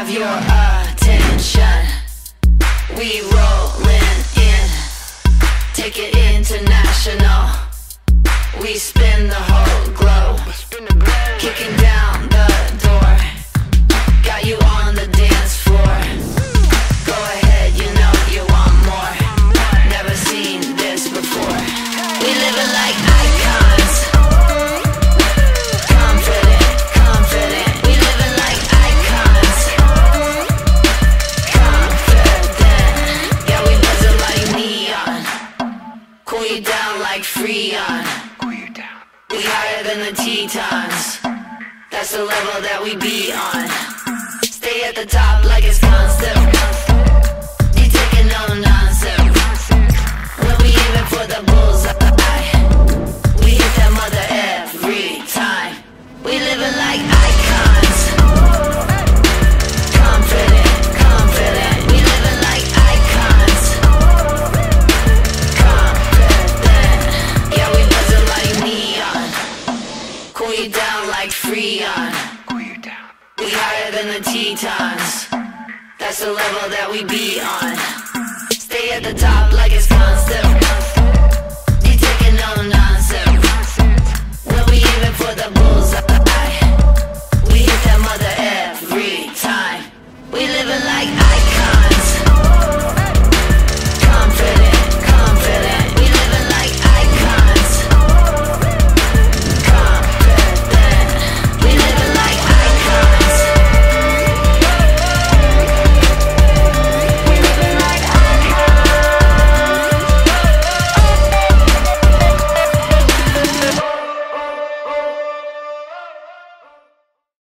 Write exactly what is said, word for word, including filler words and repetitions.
your attention. We rollin' in, take it international. We spin the whole globe, kicking down the door. Got you on the dance floor. Go ahead, you know you want more. Never seen this before. We living like icons. Confident, confident. We living like icons. Confident. Yeah, we buzzing like neon. Cool you down like Freon. We higher than the Tetons. That's the level that we be on. Stay at the top like it's constant. You taking no nonsense. When we aiming for the bullseye, we hit that mother every time. We living like icons. Confident, confident. We living like icons. Confident. Yeah, we buzzing like neon. Cool you down like Freon. We higher than the Tetons. That's the level that we be on. Stay at the top like it's constant. You taking no nonsense. When we aiming for the bullseye.